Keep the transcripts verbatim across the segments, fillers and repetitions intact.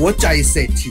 วใจเศรษฐี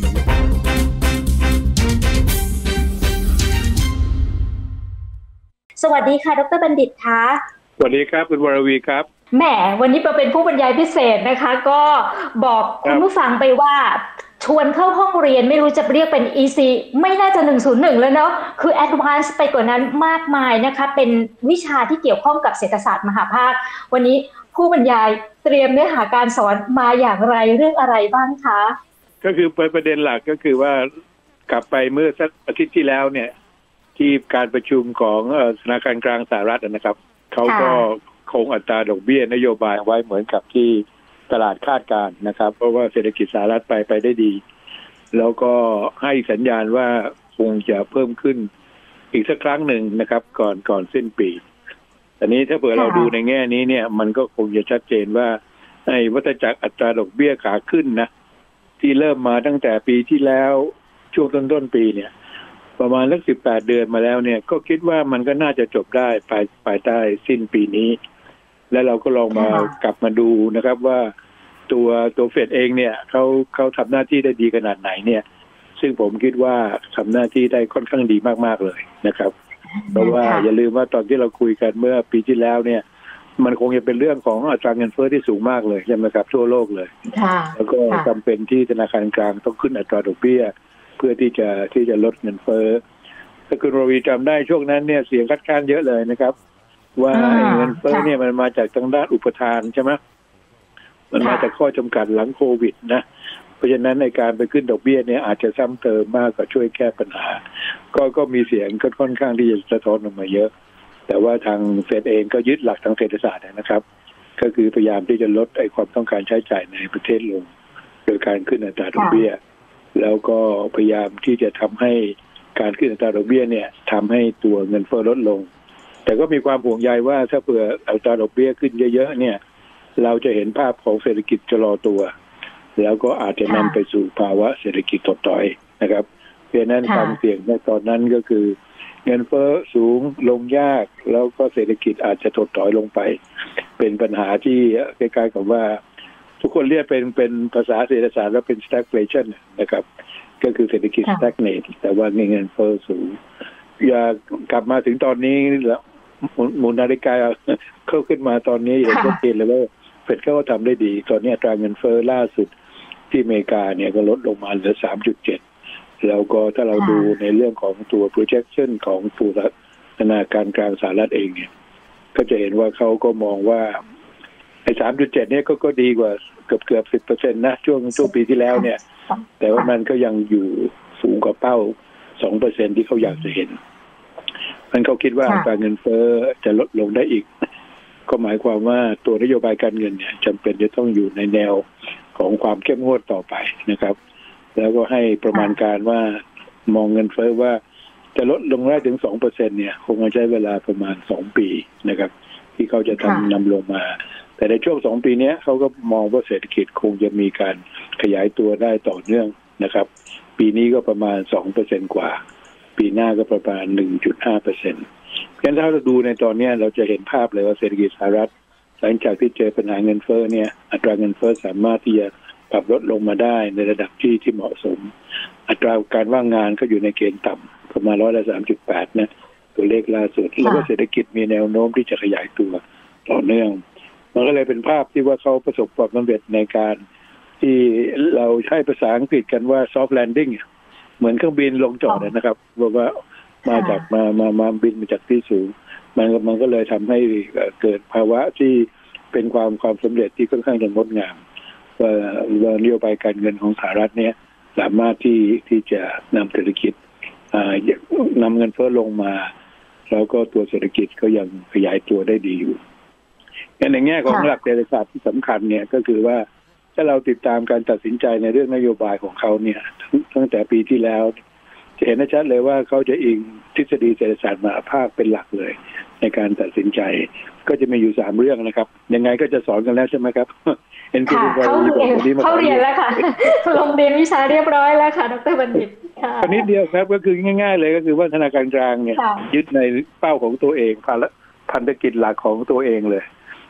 สวัสดีค่ะดร.บัณฑิตคะสวัสดีครับคุณวรวีครับแหมวันนี้เราเป็นผู้บรรยายพิเศษนะคะก็บอกคุณผู้ฟังไปว่าชวนเข้าห้องเรียนไม่รู้จะเรียกเป็น อี ซี ไม่น่าจะหนึ่งศูนย์หนึ่งแล้วเนาะคือ Advance ไปกว่านั้นมากมายนะคะเป็นวิชาที่เกี่ยวข้องกับเศรษฐศาสตร์มหาภาควันนี้ผู้บรรยายเตรียมเนื้อหาการสอนมาอย่างไรเรื่องอะไรบ้างคะก็คือประเด็นหลักก็คือว่ากลับไปเมื่อสักอาทิตย์ที่แล้วเนี่ยที่การประชุมของธนาคารกลางสหรัฐนะครับเขาก็คงอัตราดอกเบี้ยนโยบายไว้เหมือนกับที่ตลาดคาดการณ์นะครับเพราะว่าเศรษฐกิจสหรัฐไปไปได้ดีแล้วก็ให้สัญญาณว่าคงจะเพิ่มขึ้นอีกสักครั้งหนึ่งนะครับก่อนก่อนสิ้นปีแต่นี้ถ้าเผื่อเราดูในแง่นี้เนี่ยมันก็คงจะชัดเจนว่าไอ้วัฏจักรอัตราดอกเบี้ยขาขึ้นนะที่เริ่มมาตั้งแต่ปีที่แล้วช่วงต้นต้นปีเนี่ยประมาณสักสิบแปดเดือนมาแล้วเนี่ยก็คิดว่ามันก็น่าจะจบได้ภายภายใต้สิ้นปีนี้และเราก็ลองมากลับมาดูนะครับว่าตัวตัวเฟดเองเนี่ยเขาเขาทำหน้าที่ได้ดีขนาดไหนเนี่ยซึ่งผมคิดว่าทำหน้าที่ได้ค่อนข้างดีมากๆเลยนะครับเพราะว่าอย่าลืมว่าตอนที่เราคุยกันเมื่อปีที่แล้วเนี่ยมันคงจะเป็นเรื่องของอัตราเงินเฟ้อที่สูงมากเลยใช่ไหมครับทั่วโลกเลยแล้วก็จำเป็นที่ธนาคารกลางต้องขึ้นอัตราดอกเบี้ยเพื่อที่จะที่จะลดเงินเฟ้อถ้าคุณรวีจำได้ช่วงนั้นเนี่ยเสียงคัดค้านเยอะเลยนะครับว่าเงินเฟ้อเนี่ยมันมาจากทางด้านอุปทานใช่ไหมมันมาจากข้อจำกัดหลังโควิดนะเพราะฉะนั้นในการไปขึ้นดอกเบี้ยเนี่ยอาจจะซ้ำเติมมากกว่าช่วยแก้ปัญหาก็ก็มีเสียงก็ค่อนข้างที่จะสะท้อนออกมาเยอะแต่ว่าทางเฟดเองก็ยึดหลักทางเศรษฐศาสตร์นะครับก็คือพยายามที่จะลดไอ้ความต้องการใช้จ่ายในประเทศลงโดยการขึ้นอัตราดอกเบี้ยแล้วก็พยายามที่จะทำให้การขึ้นอัตราดอกเบี้ยเนี่ยทำให้ตัวเงินเฟ้อลดลงแต่ก็มีความห่วงใยว่าถ้าเผื่ออัตราดอกเบี้ยขึ้นเยอะๆเนี่ยเราจะเห็นภาพของเศรษฐกิจชะลอตัวแล้วก็อาจจะนำไปสู่ภาวะเศรษฐกิจถดถอยนะครับเพราะนั้นความเสี่ยงในตอนนั้นก็คือเงินเฟ้อสูงลงยากแล้วก็เศรษฐกิจอาจจะถดถอยลงไปเป็นปัญหาที่คล้ายๆกับว่าทุกคนเรียกเป็นเป็นภาษาเศรษฐศาสตร์แล้วเป็น stagflation นะครับก็คือเศรษฐกิจ stagnate แต่ว่าเงินเฟ้อสูงอย่ากลับมาถึงตอนนี้แล้วหมุนนาฬิกาเข้าขึ้นมาตอนนี้เห็นชัดเจนเลยว่าเฟดเขาก็ทำได้ดีตอนนี้อัตราเงินเฟ้อล่าสุดที่อเมริกาเนี่ยก็ลดลงมาเหลือ สามจุดเจ็ด แล้วก็ถ้าเราดูในเรื่องของตัว projection ของตัวธนาคารกลางสหรัฐเองเนี่ยก็จะเห็นว่าเขาก็มองว่าไอ้ สามจุดเจ็ด เนี่ยก็ก็ดีกว่าเกือบเกือบ สิบเปอร์เซ็นต์ นะช่วงช่วงปีที่แล้วเนี่ยแต่ว่ามันก็ยังอยู่สูงกว่าเป้า สองเปอร์เซ็นต์ ที่เขาอยากจะเห็นมันเขาคิดว่าอัตราเงินเฟ้อจะลดลงได้อีกก็หมายความว่าตัวนโยบายการเงินเนี่ยจำเป็นจะต้องอยู่ในแนวของความเข้มงวดต่อไปนะครับแล้วก็ให้ประมาณการว่ามองเงินเฟ้อว่าจะลดลงได้ถึง สองเปอร์เซ็นต์ เนี่ยคงจะใช้เวลาประมาณสองปีนะครับที่เขาจะทำนำลงมาแต่ในช่วงสองปีนี้เขาก็มองว่าเศรษฐกิจคงจะมีการขยายตัวได้ต่อเนื่องนะครับปีนี้ก็ประมาณ สองเปอร์เซ็นต์ กว่าปีหน้าก็ประมาณ หนึ่งจุดห้าเปอร์เซ็นต์ เพราะฉะนั้นถ้าเราดูในตอนนี้เราจะเห็นภาพเลยว่าเศรษฐกิจสหรัฐหลังจากที่เจอปัญหาเงินเฟ้อเนี่ยอัตราเงินเฟ้อสามารถที่จะปรับลดลงมาได้ในระดับที่ที่เหมาะสมอัตราการว่างงานก็อยู่ในเกณฑ์ต่ำประมาณร้อยละ สามจุดแปด นะตัวเลขล่าสุดแล้วก็เศรษฐกิจมีแนวโน้มที่จะขยายตัวต่อเนื่องมันก็เลยเป็นภาพที่ว่าเขาประสบความสำเร็จในการที่เราใช้ภาษาอังกฤษกันว่า soft landing เหมือนเครื่องบินลงจอดนะครับบอกว่ามาจากมามามาบินมาจากที่สูงมันมันก็เลยทำให้เกิดภาวะที่เป็นความความสำเร็จที่ค่อนข้างจะงดงามว่านโยบายการเงินของสหรัฐเนี่ยสามารถที่ที่จะนำเศรษฐกิจนำเงินเฟ้อลงมาแล้วก็ตัวเศรษฐกิจก็ยังขยายตัวได้ดีอยู่ในแง่ของหลักเศรษฐศาสตร์ที่สำคัญเนี่ยก็คือว่าถ้าเราติดตามการตัดสินใจในเรื่องนโยบายของเขาเนี่ยตั้งแต่ปีที่แล้วจะเห็นได้ชัดเลยว่าเขาจะอิงทฤษฎีเศรษฐศาสตร์มหาภาคเป็นหลักเลยในการตัดสินใจก็จะมีอยู่สามเรื่องนะครับยังไงก็จะสอนกันแล้วใช่ไหมครับเอ็นค่ะเขาเรียนเขาเรียนแล้วค่ะลงเรียนวิชาเรียบร้อยแล้วค่ะดร.บัณฑิตค่ะนิดเดียวครับก็คือง่ายๆเลยก็คือว่าธนาคารกลางเนี่ยยึดในเป้าของตัวเองพันธกิจหลักของตัวเองเลย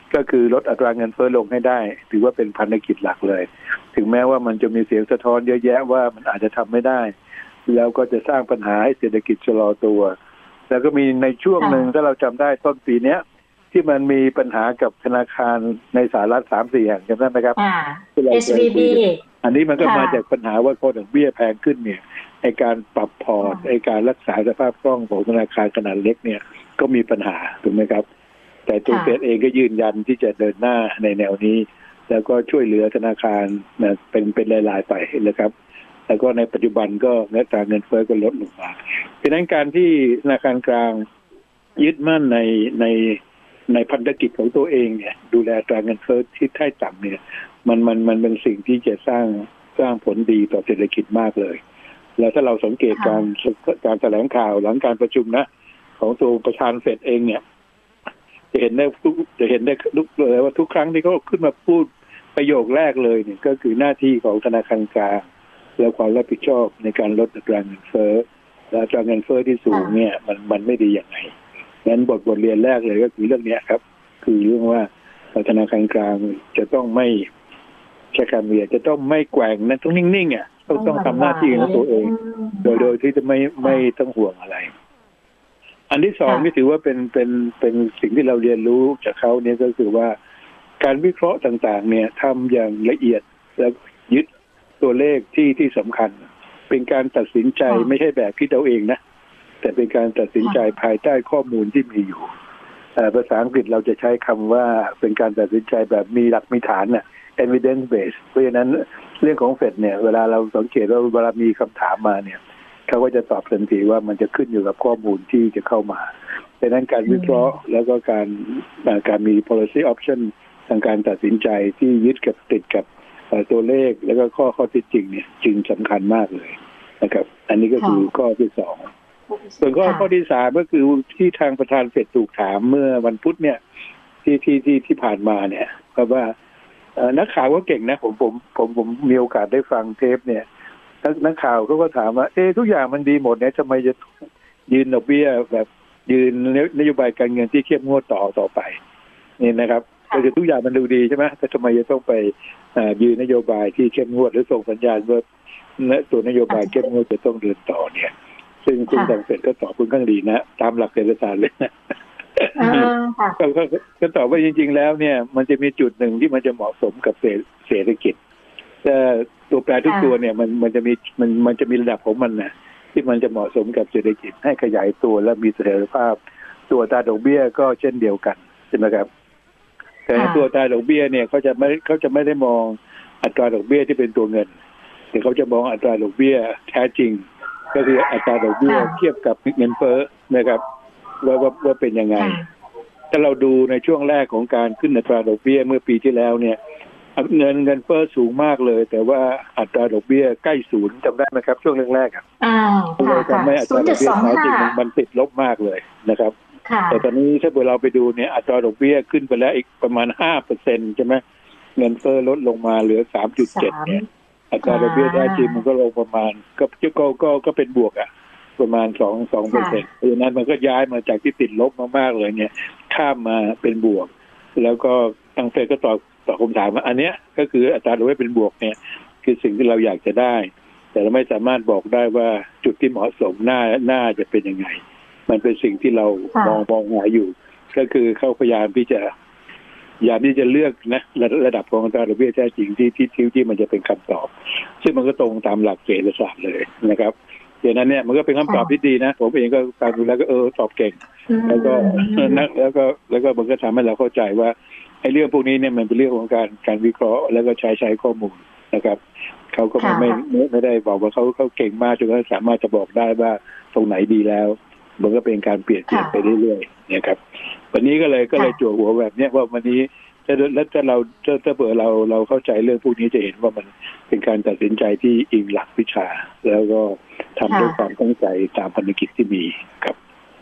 ก็คือลดอัตราเงินเฟ้อลงให้ได้ถือว่าเป็นพันธกิจหลักเลยถึงแม้ว่ามันจะมีเสียงสะท้อนเยอะแยะว่ามันอาจจะทำไม่ได้แล้วก็จะสร้างปัญหาให้เศรษฐกิจชะลอตัวแล้วก็มีในช่วงหนึ่งถ้าเราจำได้ต้นปีนี้ที่มันมีปัญหากับธนาคารในสหรัฐสามสี่แห่งจำได้ไหมครับเอส วี บีอันนี้มันก็มาจากปัญหาว่าพอดอกเบี้ยแพงขึ้นเนี่ยไอการปรับพอร์ตไอการรักษาสภาพคล่องของธนาคารขนาดเล็กเนี่ยก็มีปัญหาถูกไหมครับแต่ตัวเฟดเองก็ยืนยันที่จะเดินหน้าในแนวนี้แล้วก็ช่วยเหลือธนาคารนะเป็นเป็นรายๆไปนะครับแล้วก็ในปัจจุบันก็อัตราเงินเฟ้อก็ลดลงมาเพราะฉะนั้นการที่ธนาคารกลางยึดมั่นในในในพันธกิจของตัวเองเนี่ยดูแลอัตราเงินเฟ้อที่ใต้ต่ำเนี่ยมันมันมันเป็นสิ่งที่จะสร้างสร้างผลดีต่อเศรษฐกิจมากเลยแล้วถ้าเราสังเกตการการแถลงข่าวหลังการประชุมนะของตัวประธานเฟดเองเนี่ยจะเห็นได้ทุกจะเห็นได้ทุกเลยว่าทุกครั้งที่เขาขึ้นมาพูดประโยคแรกเลยเนี่ยก็คือหน้าที่ของธนาคารกลางและความรับผิดชอบในการลดอัตราเงินเฟ้อและอัตราเงินเฟ้อที่สูงเนี่ยมันมันไม่ดีอย่างไรงั้นบทบทเรียนแรกเลยก็คือเรื่องนี้ครับคือเรื่องว่าธนาคารกลางจะต้องไม่ใช้คำเรียนจะต้องไม่แกว่งนะต้องนิ่งๆอ่ะต้องต้องทำหน้าที่ของตัวเองโดยโดยที่จะไม่ไม่ต้องห่วงอะไรอันที่สองที่ถือว่าเป็นเป็นเป็นสิ่งที่เราเรียนรู้จากเขาเนี่ยก็คือว่าการวิเคราะห์ต่างๆเนี่ยทำอย่างละเอียดแล้วยึดตัวเลขที่ที่สำคัญเป็นการตัดสินใจไม่ใช่แบบคิดเอาเองนะแต่เป็นการตัดสินใจภายใต้ข้อมูลที่มีอยู่ภาษาอังกฤษเราจะใช้คำว่าเป็นการตัดสินใจแบบมีหลักมีฐานน่ะ evidence based เพราะฉะนั้นเรื่องของเฟดเนี่ยเวลาเราสังเกตว่าเวลามีคำถามมาเนี่ยเขาก็จะตอบทันทีว่ามันจะขึ้นอยู่กับข้อมูลที่จะเข้ามาดังนั้นการวิเคราะห์แล้วก็การการมี policy option ทางการตัดสินใจที่ยึดกับติดกับตัวเลขแล้วก็ข้อข้อเท็จจริงเนี่ยจึงสำคัญมากเลยนะครับอันนี้ก็คือข้อที่สองส่วนข้อข้อที่สามก็คือที่ทางประธานเฟดถูกถามเมื่อวันพุธเนี่ยที่ที่ที่ที่ผ่านมาเนี่ยก็ว่านักข่าวก็เก่งนะผมผมผมผมมีโอกาสได้ฟังเทปเนี่ยนักข่าวเขาก็ถามว่าเอ๊ะทุกอย่างมันดีหมดเนี่ยทำไมจะยืนดอกเบี้ยแบบยืนนโยบายการเงินที่เข้มงวดต่อต่อไปนี่นะครับก็คือทุกอย่างมันดูดีใช่ไหมแต่ทำไมจะต้องไปยืนนโยบายที่เข้มงวดหรือส่งสัญญาณว่าตัวนโยบายเข้มงวดจะต้องเดินต่อเนี่ยซึ่งคุณทางเฟดก็ตอบคุณข้างดีนะตามหลักเศรษฐศาสตร์เลยนะก็ก็ตอบว่าจริงๆแล้วเนี่ยมันจะมีจุดหนึ่งที่มันจะเหมาะสมกับเศรษฐกิจแต่ตัวแปรทุกตัวเนี่ยมันมันจะมีมันมันจะมีระดับของมันนะที่มันจะเหมาะสมกับเศรษฐกิจให้ขยายตัวและมีเสถียรภาพตัวอัตราดอกเบี้ยก็เช่นเดียวกันใช่ไหมครับแต่ตัวอัตราดอกเบี้ยเนี่ยเขาจะไม่เขาจะไม่ได้มองอัตราดอกเบี้ยที่เป็นตัวเงินแต่เขาจะมองอัตราดอกเบี้ยแท้จริงก็คืออัตราดอกเบี้ยเทียบกับเงินเฟ้อนะครับว่าว่าว่าเป็นยังไงถ้าเราดูในช่วงแรกของการขึ้นอัตราดอกเบี้ยเมื่อปีที่แล้วเนี่ยเงินเงินเฟ้อสูงมากเลยแต่ว่าอัตราดอกเบี้ยใกล้ศูนย์จำได้ไหมครับช่วงแรกๆอ่ะเราทำให้อัตราดอกเบี้ยแท้จริงมันติดลบมากเลยนะครับแต่ตอนนี้ถ้าเราไปดูเนี่ยอัตราดอกเบี้ยขึ้นไปแล้วอีกประมาณ ห้าเปอร์เซ็นต์ ใช่ไหมเงินเฟ้อลดลงมาเหลือ สามจุดเจ็ด เนี่ยอัตราดอกเบี้ยแท้จริงมันก็ลงประมาณก็ก็ก็ก็เป็นบวกอ่ะประมาณสอง สองเปอร์เซ็นต์เพราะฉะนั้นมันก็ย้ายมาจากที่ติดลบมากๆเลยเนี่ยข้ามมาเป็นบวกแล้วก็ทางเฟดก็ตอบตอบคำถามว่าอันเนี้ยก็คืออัตราดอกเบี้ยเป็นบวกเนี่ยคือสิ่งที่เราอยากจะได้แต่เราไม่สามารถบอกได้ว่าจุดที่เหมาะสมหน้าหน้าจะเป็นยังไงมันเป็นสิ่งที่เรามองมองหาอยู่ก็คือเขาพยายามที่จะพยายามที่จะเลือกนะระดับของอัตราดอกเบี้ยแท้จริงที่ที่ที่ที่มันจะเป็นคำตอบซึ่งมันก็ตรงตามหลักเศรษฐศาสตร์เลยนะครับดังนั้นเนี่ยมันก็เป็นคำตอบที่ดีนะผมเองก็ฟังดูแล้วก็เออตอบเก่งแล้วก็นักแล้วก็แล้วก็มันก็ทำให้เราเข้าใจว่าไอ้เรื่องพวกนี้เนี่ยมันเป็นเรื่องของการการวิเคราะห์แล้วก็ใช้ใช้ข้อมูลนะครับเขาก็ไม่ไม่ไม่ได้บอกว่าเขาเขาเก่งมากจนเขาสามารถจะบอกได้ว่าตรงไหนดีแล้วมันก็เป็นการเปลี่ยนเปลี่ยนไปเรื่อยๆเนี่ยครับวันนี้ก็เลยก็เลยจั่วหัวแบบเนี้ยว่าวันนี้ถ้าแล้วถ้าเราถ้าถ้าเผื่อเราเราเข้าใจเรื่องพวกนี้จะเห็นว่ามันเป็นการตัดสินใจที่อิงหลักวิชาแล้วก็ทำด้วยความตั้งใจตามภารกิจที่มีครับ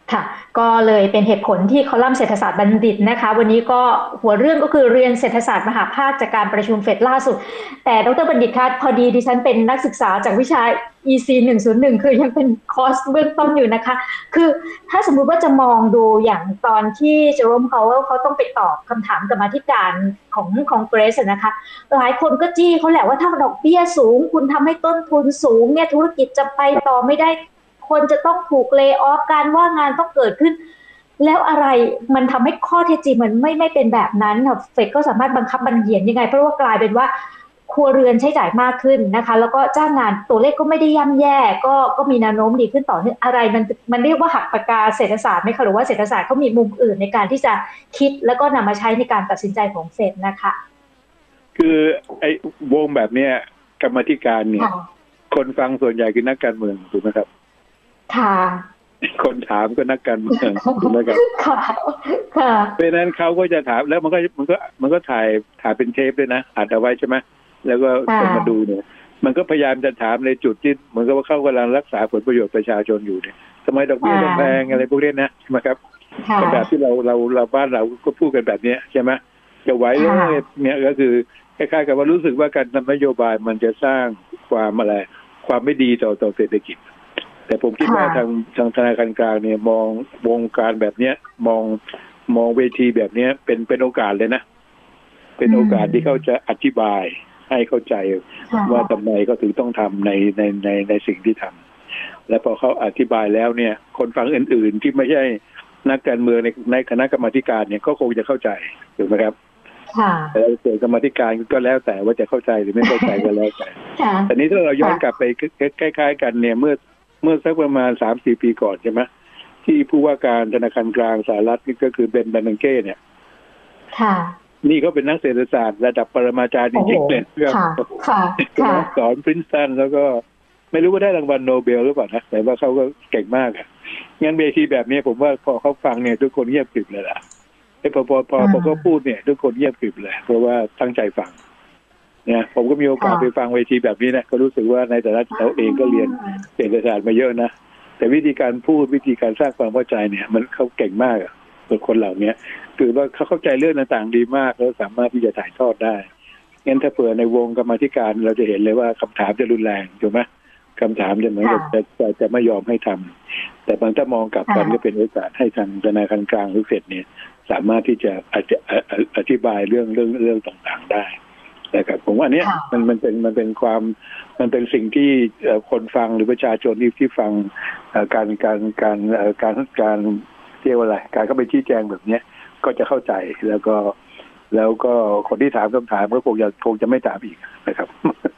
ค่ะก็เลยเป็นเหตุผลที่คอลัมน์เศรษฐศาสตร์บัณฑิตนะคะวันนี้ก็หัวเรื่องก็คือเรียนเศรษฐศาสตร์มหาภาคจากการประชุมเฟดล่าสุดแต่ดรบัณฑิตคะพอดีดิฉันเป็นนักศึกษาจากวิชา อี ซี หนึ่งศูนย์หนึ่งคือยังเป็นคอร์สเบื้องต้นอยู่นะคะคือถ้าสมมุติว่าจะมองดูอย่างตอนที่เจอร์โรมพาวเวลเขาต้องไปตอบคำถามกรรมาธิการของคองเกรสนะคะหลายคนก็จี้เขาแหละว่าถ้าดอกเบี้ยสูงคุณทำให้ต้นทุนสูงเนี่ยธุรกิจจะไปต่อไม่ได้คนจะต้องถูกเลย์ออฟการว่างงานต้องเกิดขึ้นแล้วอะไรมันทำให้ข้อเท็จจริงมันไม่ไม่เป็นแบบนั้นค่ะเฟดก็สามารถบังคับบัญญัติยังไงเพราะว่ากลายเป็นว่าครัวเรือนใช้จ่ายมากขึ้นนะคะแล้วก็จ้างงานตัวเลขก็ไม่ได้ย่ำแย่ก็ก็มีแนวโน้มดีขึ้นต่อเนื่องอะไรมันมันเรียกว่าหักปากกาเศรษฐศาสตร์ไหมคะหรือว่าเศรษฐศาสตร์เขามีมุมอื่นในการที่จะคิดแล้วก็นำมาใช้ในการตัดสินใจของเฟดนะคะคือไอ้วงแบบเนี้ยกรรมาธิการเนี่ยคนฟังส่วนใหญ่คือนักการเมืองถูกไหมครับค่ะคนถามก็นักการเมืองถูกไหมครับค่ะค่ะเพราะนั้นเขาก็จะถามแล้วมันก็มันก็มันก็ถ่ายถ่ายเป็นเทปด้วยนะอัดเอาไว้ใช่ไหมแล้วก็คนมาดูเนี่ยมันก็พยายามจะถามในจุดที่เหมือนกับว่าเขากำลังรักษาผลประโยชน์ประชาชนอยู่เนี่ยทำไมดอกเบี้ยแพงอะไรพวกนี้นะใช่ไหมครับแบบที่เราเราเราบ้านเราก็พูดกันแบบนี้ใช่ไหมจะไหวเลยเนี่ยก็คือคล้ายๆกับว่ารู้สึกว่าการทำนโยบายมันจะสร้างความอะไรความไม่ดีต่อต่อเศรษฐกิจแต่ผมคิดว่าทางทางธนาคารกลางเนี่ยมองวงการแบบเนี้ยมองมองเวทีแบบเนี้ยเป็นเป็นโอกาสเลยนะเป็นโอกาสที่เขาจะอธิบายให้เข้าใจว่าทำไมเขาถึงต้องทำในในในในสิ่งที่ทำและพอเขาอธิบายแล้วเนี่ยคนฟังอื่นๆที่ไม่ใช่นักการเมืองในในคณะกรรมาธิการเนี่ยก็คงจะเข้าใจถูกไหมครับแต่ส่วนกรรมาธิการก็แล้วแต่ว่าจะเข้าใจหรือไม่เข้าใจก็แล้วแต่แต่นี้ถ้าเราย้อนกลับไปคล้ายๆกันเนี่ยเมื่อเมื่อสักประมาณ สามถึงสี่ ปีก่อนใช่ไหมที่ผู้ว่าการธนาคารกลางสหรัฐนี่ก็คือเบน แบนนังเก้เนี่ยนี่เขาเป็นนักเศรษฐศาสตร์ระดับปรมาจารย์จริงๆเลยเรื่องสอนพรินสตันแล้วก็ไม่รู้ว่าได้รางวัลโนเบลหรือเปล่านะแต่ว่าเขาก็เก่งมากอ่ะงั้นเวทีแบบนี้ผมว่าพอเขาฟังเนี่ยทุกคนเงียบกริบเลยล่ะไอ้พอพอพอพอเขาพูดเนี่ยทุกคนเงียบกริบเลยเพราะว่าตั้งใจฟังเนี่ยผมก็มีโอกาสไปฟังเวทีแบบนี้นะก็รู้สึกว่าในแต่ละเราเองก็เรียนเศรษฐศาสตร์มาเยอะนะแต่วิธีการพูดวิธีการสร้างความเข้าใจเนี่ยมันเขาเก่งมากอ่ะคนเหล่านี้คือว่าเขาเข้าใจเรื่องต่างๆดีมากแล้วสามารถที่จะถ่ายทอดได้งั้นถ้าเผื่อในวงกรรมาธิการเราจะเห็นเลยว่าคำถามจะรุนแรงถูกไหมคำถามจะเหมือนกับจะจะจะไม่ยอมให้ทำแต่บางถ้ามองกลับกันก็เป็นโอกาสให้ทางธนาคารกลางหรือเฟดเนี่ยสามารถที่จะอธิบายเรื่องเรื่องเรื่องต่างๆได้นะครับผมว่าอันนี้มันมันเป็นมันเป็นความมันเป็นสิ่งที่คนฟังหรือประชาชนที่ที่ฟังการการการการการเรียกว่าอะไรการเข้าไปชี้แจงแบบนี้ก็จะเข้าใจแล้วก็แล้วก็คนที่ถามคำถามก็คงจะคงจะไม่ถามอีกนะครับ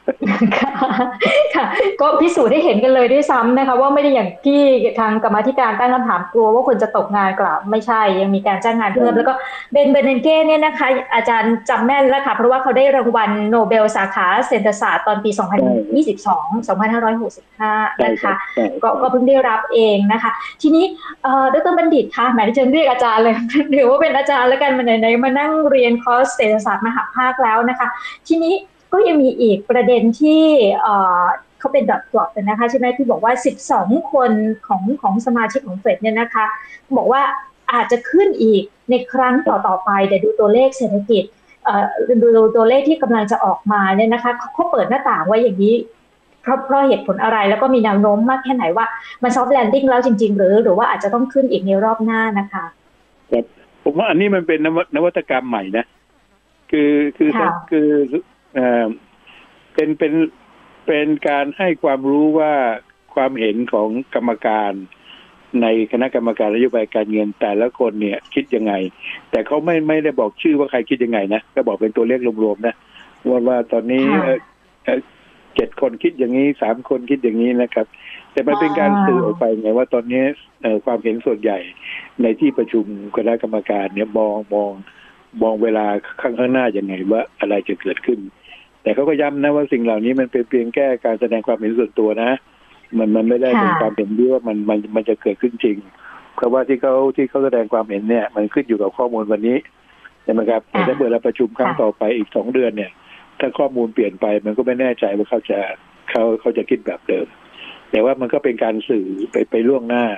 ค่ะก็พิสูจน์ให้เห็นกันเลยด้วยซ้ำนะคะว่าไม่ได้อย่างที่ทางกรรมาธิการตั้งคำถามกลัวว่าคนจะตกงานกลับไม่ใช่ยังมีการจ้างงานเพิ่มแล้วก็เบน เบนนังเก้เนี่ยนะคะอาจารย์จำแม่นแล้วค่ะเพราะว่าเขาได้รางวัลโนเบลสาขาเศรษฐศาสตร์ตอนปีสองพันยี่สิบสอง สองพันห้าร้อยหกสิบห้านะคะก็ก็เพิ่งได้รับเองนะคะทีนี้เอ่อดร.บัณฑิตค่ะหมายถึงเรียกอาจารย์เลยหรือว่าเป็นอาจารย์แล้วกันมาไหนๆมานั่งเรียนคอร์สเศรษฐศาสตร์มหาภาคแล้วนะคะทีนี้ก็ยังมีอีกประเด็นที่เอ่อเขาเป็นดอทกรอบกันนะคะใช่ไหมที่บอกว่าสิบสองคนของของสมาชิกของเฟดเนี่ยนะคะบอกว่าอาจจะขึ้นอีกในครั้งต่อๆไปแต่ดูตัวเลขเศรษฐกิจเอ่อดูตัวเลขที่กำลังจะออกมาเนี่ยนะคะเขาเปิดหน้าต่างไว้อย่างนี้เพราะเพราะเหตุผลอะไรแล้วก็มีแนวโน้มมากแค่ไหนว่ามันซอฟต์แลนดิ้งแล้วจริงๆหรือหรือว่าอาจจะต้องขึ้นอีกในรอบหน้านะคะครับผมว่าอันนี้มันเป็นนวัตกรรมใหม่นะคือคือคือเอ่อเป็นเป็นเป็นการให้ความรู้ว่าความเห็นของกรรมการในคณะกรรมการนโยบายการเงินแต่ละคนเนี่ยคิดยังไงแต่เขาไม่ไม่ได้บอกชื่อว่าใครคิดยังไงนะก็บอกเป็นตัวเลขรวมๆนะว่าว่าตอนนี้เจ็ดคนคิดอย่างนี้สามคนคิดอย่างนี้นะครับแต่มันเป็นการสื่อออกไปไงว่าตอนนี้ความเห็นส่วนใหญ่ในที่ประชุมคณะกรรมการเนี่ยมองมองมองเวลาข้างข้างหน้ายังไงว่าอะไรจะเกิดขึ้นแต่เขาก็ย้ำนะว่าสิ่งเหล่านี้มันเป็นเพียงแค่การแสดงความเห็นส่วนตัวนะมันมันไม่ได้เป็นความเห็นที่ว่ามันมันมันจะเกิดขึ้นจริงเพราะว่าที่เขาที่เขาแสดงความเห็นเนี่ยมันขึ้นอยู่กับข้อมูลวันนี้ใช่ไหมครับแต่ถ้าเมื่อเราประชุมครั้งต่อไปอีกสองเดือนเนี่ยถ้าข้อมูลเปลี่ยนไปมันก็ไม่แน่ใจว่าเขาจะเขาเขาจะคิดแบบเดิมแต่ว่ามันก็เป็นการสื่อไปไปล่วงหน้า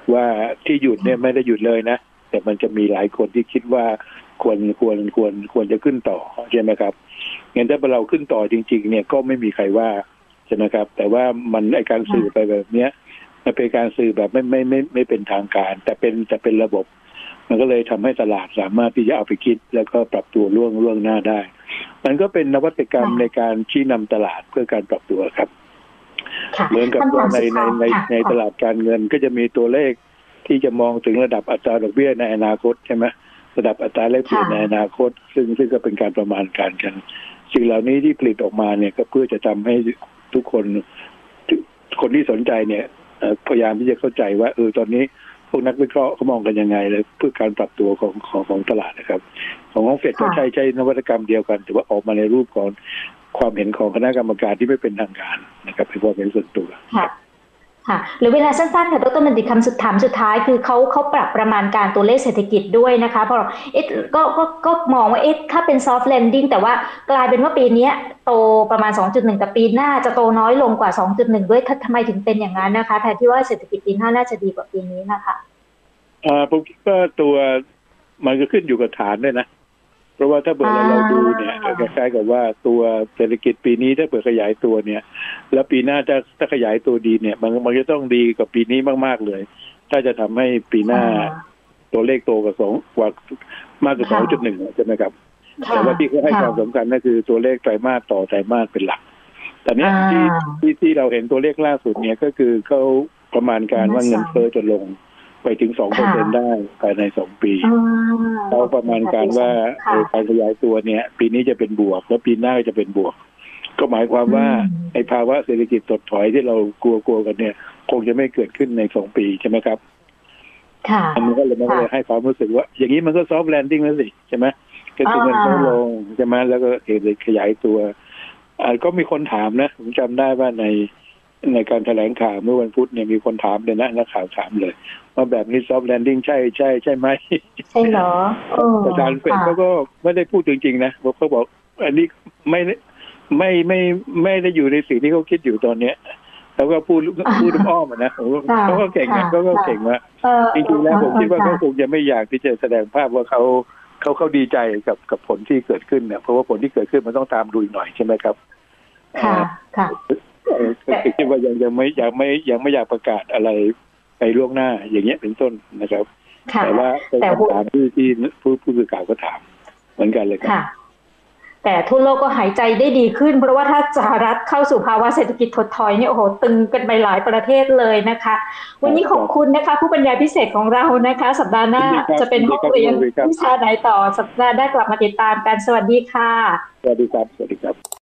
ว่าที่หยุดเนี่ยไม่ได้หยุดเลยนะแต่มันจะมีหลายคนที่คิดว่าควรควรควรควรจะขึ้นต่อใช่ไหมครับงั้นถ้าเราขึ้นต่อจริงๆเนี่ยก็ไม่มีใครว่าใช่ไหมครับแต่ว่ามันไอการสื่อไปแบบเนี้ยมันเป็นการสื่อแบบไม่ไม่ไม่ไม่เป็นทางการแต่เป็นแต่เป็นระบบมันก็เลยทำให้ตลาดสามารถที่จะเอาไปคิดแล้วก็ปรับตัวล่วงล่วงหน้าได้มันก็เป็นนวัตกรรมในการชี้นำตลาดเพื่อการปรับตัวครับเหมือนกับว่าในในในในตลาดการเงินก็จะมีตัวเลขที่จะมองถึงระดับอัตราดอกเบี้ยในอนาคตใช่ไหมระดับอัตราแลกเปลี่ยนในอนาคตซึ่งซึ่งก็เป็นการประมาณการกันสิ่งเหล่านี้ที่ผลิตออกมาเนี่ยก็เพื่อจะทำให้ทุกคนคนที่สนใจเนี่ยพยายามที่จะเข้าใจว่าเออตอนนี้พวกนักวิเคราะห์เขามองกันยังไงเลยเพื่อการปรับตัวของของของตลาดนะครับของของเฟดก็ใช้ใช้นวัตกรรมเดียวกันแต่ว่าออกมาในรูปของความเห็นของคณะกรรมการที่ไม่เป็นทางการนะครับเป็นความเห็นส่วนตัวค่ะค่ะหรือเวลาสั้นๆค่ะดร.บัณฑิตคำสุดถามสุดท้ายคือเขาเขาปรับประมาณการตัวเลขเศรษฐกิจด้วยนะคะเพราะเอ๊ะก็ก็ก็มองว่าเอ๊ะถ้าเป็น soft landing แต่ว่ากลายเป็นว่าปีนี้โตประมาณ สองจุดหนึ่ง แต่ปีหน้าจะโตน้อยลงกว่า สองจุดหนึ่ง ด้วยทำไมถึงเป็นอย่างนั้นนะคะแทนที่ว่าเศรษฐกิจปีหน้าน่าจะดีกว่าปีนี้นะคะอ่าผมคิดว่าตัวมันก็ขึ้นอยู่กับฐานด้วยนะเพราะว่าถ้าเปิดเราดูเนี่ยคล้ายๆกับว่าตัวเศรษฐกิจปีนี้ถ้าเปิดขยายตัวเนี่ยแล้วปีหน้าจะถ้าขยายตัวดีเนี่ยมันมันจะต้องดีกว่าปีนี้มากๆเลยถ้าจะทำให้ปีหน้าตัวเลขโตกว่าสองกว่ามากกว่า สองจุดหนึ่ง ใช่ไหมครับแต่ว่าที่เขาให้ความสำคัญก็คือตัวเลขไตรมาสต่อไตรมาสเป็นหลักแต่เนี้ยที่ที่ที่เราเห็นตัวเลขล่าสุดเนี่ยก็คือเขาประมาณการว่าเงินเฟ้อจะลงไปถึง สองเปอร์เซ็นต์ ได้ภายในสองปีเราประมาณการว่าการขยายตัวเนี่ยปีนี้จะเป็นบวกแล้วปีหน้าจะเป็นบวกก็หมายความว่าไอ้ภาวะเศรษฐกิจถดถอยที่เรากลัวๆกันเนี่ยคงจะไม่เกิดขึ้นในสองปีใช่ไหมครับค่ะมันก็เลยมันก็เลยให้ความรู้สึกว่าอย่างนี้มันก็ซอฟต์แลนดิ้งแล้วสิใช่ไหมก็คือเงินเฟ้อลงใช่ไหมแล้วก็เกิดขยายตัวอ่าก็มีคนถามนะผมจำได้ว่าในในการแถลงข่าวเมื่อวันพุธเนี่ยมีคนถามเลยนะนักข่าวถามเลยว่าแบบนี้ซอฟต์แลนดิ้งใช่ใช่ใช่ไหมใช่เหรอประธานเฟดเขาก็ไม่ได้พูดจริงๆนะเขาบอกอันนี้ไม่ไม่ไม่ไม่ได้อยู่ในสิ่งที่เขาคิดอยู่ตอนเนี้ยแล้วก็พูดพูดอ้อมนะเขาก็เก่งนะเขาก็เก่งว่าจริงๆแล้วผมคิดว่าเขาคงจะไม่อยากที่จะแสดงภาพว่าเขาเขาเขาดีใจกับกับผลที่เกิดขึ้นเนี่ยเพราะว่าผลที่เกิดขึ้นมันต้องตามดูอีกหน่อยใช่ไหมครับค่ะค่ะคิดว่ายังยังไม่ยังไม่ยังไม่อยากประกาศอะไรไปล่วงหน้าอย่างเงี้ยเป็นต้นนะครับแต่ว่าเป็นคำถามที่ที่ผู้ผู้สื่อข่าวก็ถามเหมือนกันเลยครับแต่ทั่วโลกก็หายใจได้ดีขึ้นเพราะว่าถ้าสหรัฐเข้าสู่ภาวะเศรษฐกิจถดถอยเนี่ยโอ้โหตึงกันไปหลายประเทศเลยนะคะวันนี้ขอบคุณนะคะผู้บรรยายพิเศษของเรานะคะสัปดาห์หน้าจะเป็นห้องเรียนวิชาไหนต่อสัปดาห์หน้ากลับมาติดตามกันสวัสดีค่ะสวัสดีครับสวัสดีครับ